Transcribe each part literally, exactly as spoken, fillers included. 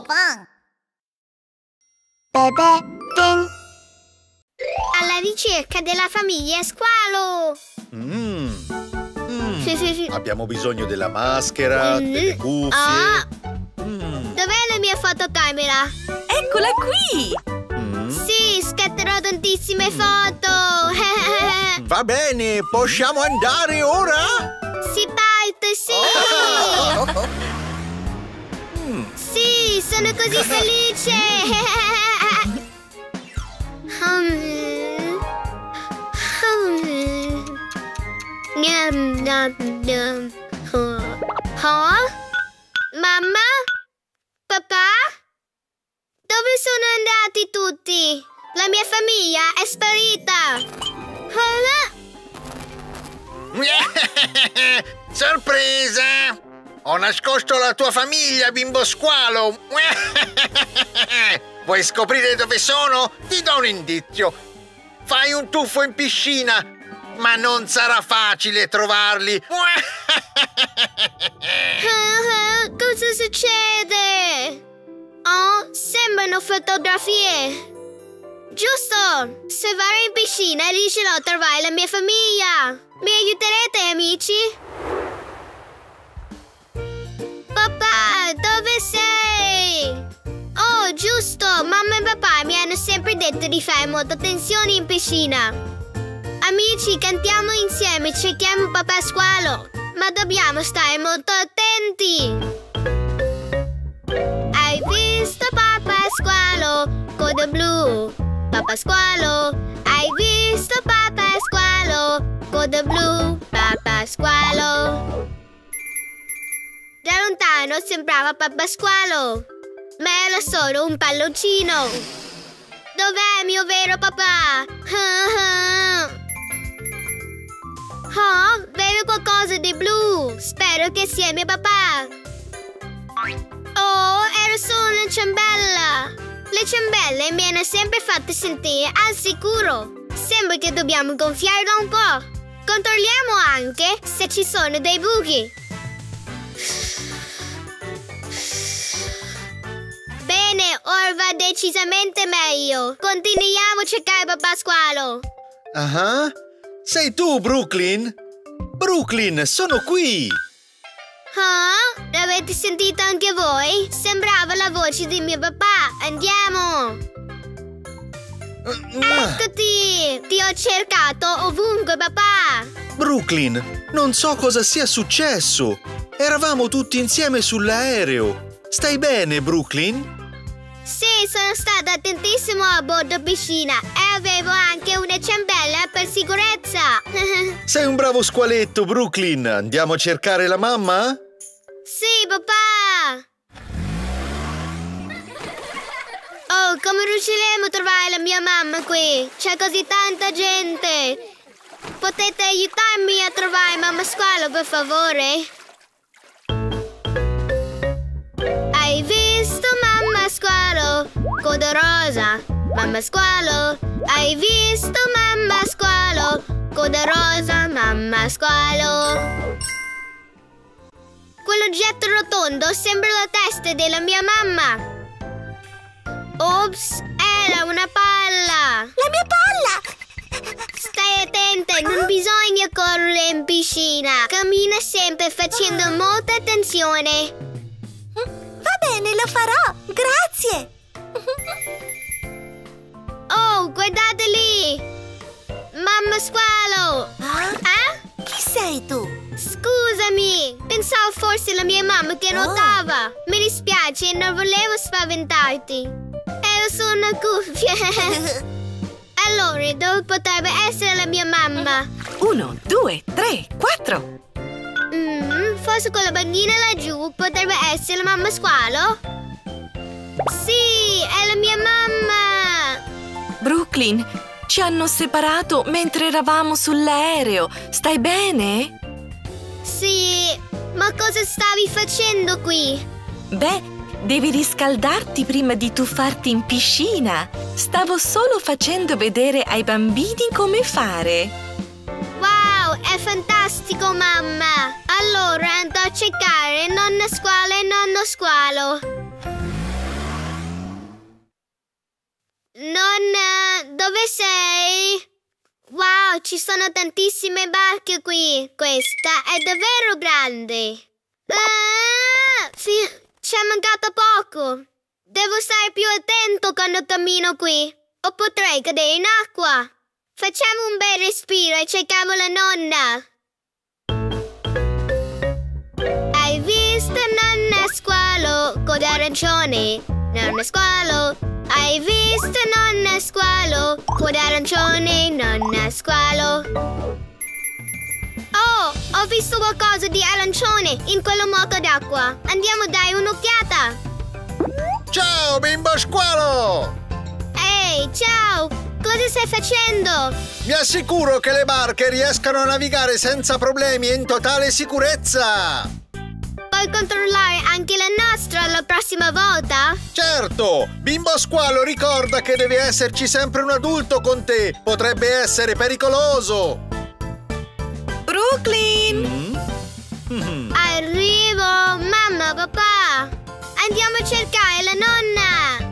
Pan. Bebè Ten. Alla ricerca della famiglia Squalo. Mm. Mm. Abbiamo bisogno della maschera, Mm. delle cuffie. Ah. Mm. Dov'è la mia fotocamera? Eccola qui! Mm. Sì, scatterò tantissime foto. Va bene, possiamo andare ora? Si parte, sì! Oh. Mm. Sì, sono così felice! Huh? Mamma? Papà? Dove sono andati tutti? La mia famiglia è sparita! Sorpresa! Ho nascosto la tua famiglia, bimbo squalo! Vuoi scoprire dove sono? Ti do un indizio. Fai un tuffo in piscina, ma non sarà facile trovarli. Cosa succede? Oh, sembrano fotografie. Giusto! Se vado in piscina riuscirò a trovare la mia famiglia. Mi aiuterete, amici? Papà, dove sei? Oh, giusto! Mamma e papà mi hanno sempre detto di fare molta attenzione in piscina. Amici, cantiamo insieme, cerchiamo papà squalo. Ma dobbiamo stare molto attenti. Hai visto papà squalo? Coda blu. Papà squalo. Hai visto papà squalo? Coda blu. Papà squalo. Da lontano sembrava papà squalo, ma era solo un palloncino. Dov'è mio vero papà? Oh, vedo qualcosa di blu. Spero che sia mio papà. Oh, era solo una ciambella. Le ciambelle mi hanno sempre fatto sentire al sicuro. Sembra che dobbiamo gonfiarla un po'. Controlliamo anche se ci sono dei buchi. Bene, ora va decisamente meglio. Continuiamo a cercare papà squalo. Ah, sei tu, Brooklyn? Brooklyn, sono qui! Ah, l'avete sentito anche voi? Sembrava la voce di mio papà. Andiamo! Eccoti! Ti ho cercato ovunque, papà! Brooklyn, non so cosa sia successo. Eravamo tutti insieme sull'aereo. Stai bene, Brooklyn? Sì, sono stata attentissimo a bordo piscina e avevo anche una ciambella per sicurezza. Sei un bravo squaletto, Brooklyn. Andiamo a cercare la mamma? Sì, papà! Oh, come riusciremo a trovare la mia mamma qui? C'è così tanta gente. Potete aiutarmi a trovare mamma squalo, per favore? Hai visto mamma squalo? Coda rosa. Mamma squalo. Hai visto mamma squalo? Coda rosa. Mamma squalo. Quell'oggetto rotondo sembra la testa della mia mamma. Ops, era una palla. La mia palla! Stai attenta, non bisogna correre in piscina. Cammina sempre facendo molta attenzione. Va bene, lo farò. Grazie. Oh, guardate lì! Mamma squalo! Ah? Eh? Chi sei tu? Scusami, pensavo fosse la mia mamma che nuotava. Oh. Mi dispiace, non volevo spaventarti. Ero solo una cuffia. Allora, dove potrebbe essere la mia mamma? Uno, due, tre, quattro. Mm, forse con la bandina laggiù potrebbe essere la mamma squalo? Sì, è la mia mamma! Brooklyn, ci hanno separato mentre eravamo sull'aereo. Stai bene? Sì, ma cosa stavi facendo qui? Beh, devi riscaldarti prima di tuffarti in piscina. Stavo solo facendo vedere ai bambini come fare. Wow, è fantastico, mamma! Allora andrò a cercare nonna squalo e nonno squalo. ci sono tantissime barche qui. Questa è davvero grande. Ah, sì, ci è mancato poco. Devo stare più attento quando cammino qui, o potrei cadere in acqua. Facciamo un bel respiro e cerchiamo la nonna. Hai visto nonna squalo, coda arancione? Nonna squalo. Hai visto nonna squalo, coda arancione? Nonna squalo. Oh, ho visto qualcosa di arancione in quello moto d'acqua. Andiamo a dare un'occhiata. Ciao, bimbo squalo! Ehi, ciao! Cosa stai facendo? Mi assicuro che le barche riescano a navigare senza problemi e in totale sicurezza! Puoi controllare anche la nostra la prossima volta? Certo! Bimbo squalo, ricorda che deve esserci sempre un adulto con te! Potrebbe essere pericoloso! Brooklyn! Mm. Arrivo! Mamma, papà! Andiamo a cercare la nonna!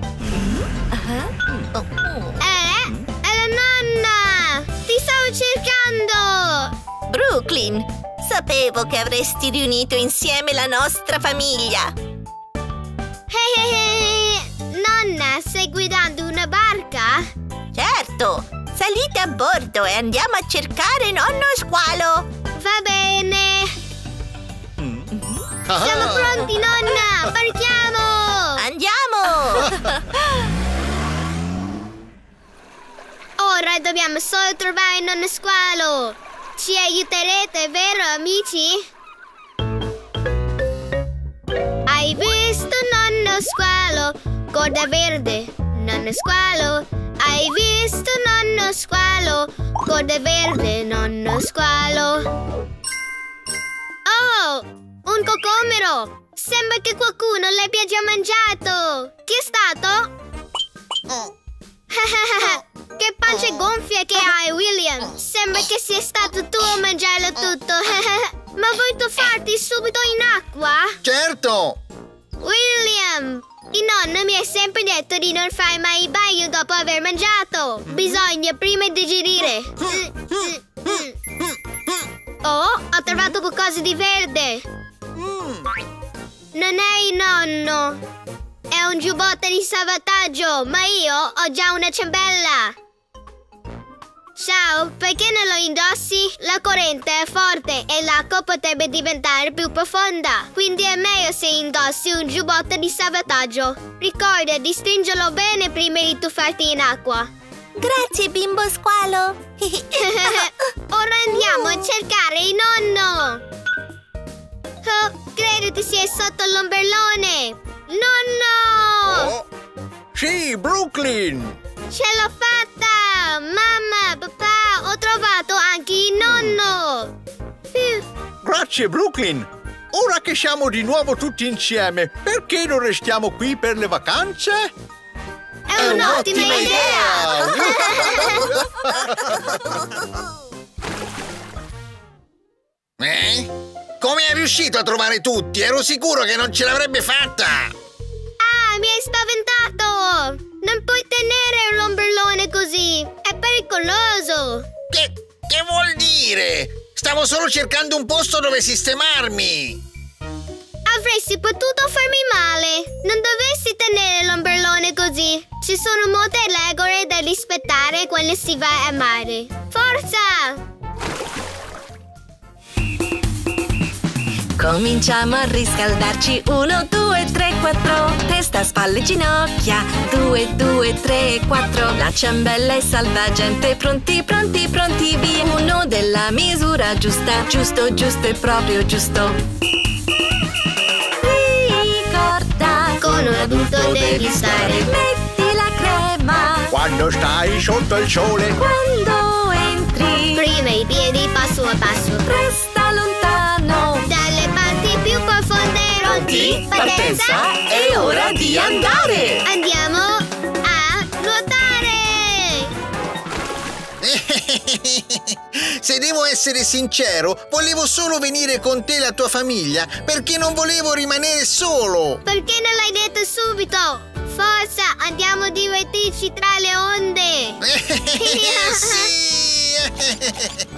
Eh? È la nonna! Ti stavo cercando! Brooklyn, sapevo che avresti riunito insieme la nostra famiglia. Eh, eh, eh. Nonna, stai guidando una barca? Certo, salite a bordo e andiamo a cercare nonno squalo. Va bene! Siamo Ah. pronti, nonna! Partiamo! Andiamo! Ora dobbiamo solo trovare nonno squalo! Ci aiuterete, vero, amici? Hai visto nonno squalo? Coda verde, nonno squalo. Hai visto nonno squalo? Coda verde, nonno squalo. Oh, un cocomero! Sembra che qualcuno l'abbia già mangiato! Chi è stato? Che pancia gonfia che hai, William! Sembra che sia stato tu a mangiarlo tutto! Ma vuoi tuffarti subito in acqua? Certo! William! Il nonno mi ha sempre detto di non fare mai il bagno dopo aver mangiato! Bisogna prima digerire! Oh, ho trovato qualcosa di verde! Non è il nonno! È un giubbotto di salvataggio, ma io ho già una ciambella! Ciao, perché non lo indossi? La corrente è forte e l'acqua potrebbe diventare più profonda. Quindi è meglio se indossi un giubbotto di salvataggio. Ricorda di stringerlo bene prima di tuffarti in acqua. Grazie, bimbo squalo. Ora andiamo a cercare il nonno. Oh, credo che sia sotto l'ombrellone. Nonno! Oh. Sì, Brooklyn! Ce l'ho fatta! Mamma, papà, ho trovato anche il nonno! Grazie, Brooklyn! Ora che siamo di nuovo tutti insieme, perché non restiamo qui per le vacanze? È, È un'ottima, un'ottima idea! Eh? Come è riuscito a trovare tutti? Ero sicuro che non ce l'avrebbe fatta! Ah, mi hai spaventato! Non puoi tenere l'ombrellone così! È pericoloso! Che, che vuol dire? Stavo solo cercando un posto dove sistemarmi! Avresti potuto farmi male! Non dovresti tenere l'ombrellone così! Ci sono molte regole da rispettare quando si va a mare! Forza! Cominciamo a riscaldarci. Uno, due, tre, quattro. Testa, spalle, ginocchia. Due, due, tre, quattro. La ciambella è salvagente. Pronti, pronti, pronti, via. Uno della misura giusta. Giusto, giusto e proprio giusto. Ricorda, con un adulto devi stare. Metti la crema Quando stai sotto il sole. quando entri. Prima i piedi passo a passo. Resta lontano. Dalle parti più profonde. Pronti? Partenza, è ora di andare. Andiamo a nuotare! Se devo essere sincero, volevo solo venire con te e la tua famiglia, perché non volevo rimanere solo. Perché non l'hai detto subito? Forza, andiamo a divertirci tra le onde! Sì! Eh,